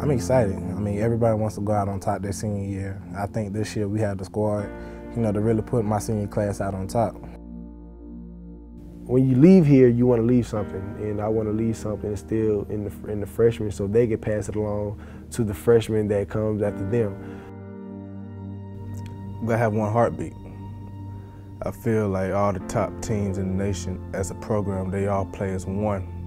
I'm excited. I mean, everybody wants to go out on top their senior year. I think this year we have the squad, to really put my senior class out on top. When you leave here, you want to leave something, and I want to leave something still in the freshmen so they can pass it along to the freshmen that comes after them. We're gonna have one heartbeat. I feel like all the top teams in the nation as a program, they all play as one.